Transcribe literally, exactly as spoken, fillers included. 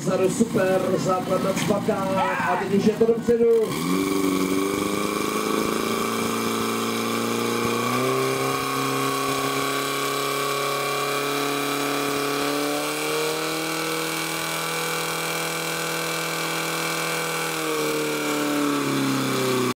dozadu, super, základ na cpakách a teď už je to dopředu.